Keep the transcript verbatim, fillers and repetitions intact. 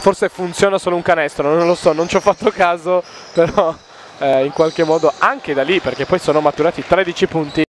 forse funziona solo un canestro, non lo so, non ci ho fatto caso, però eh, in qualche modo anche da lì, perché poi sono maturati tredici punti.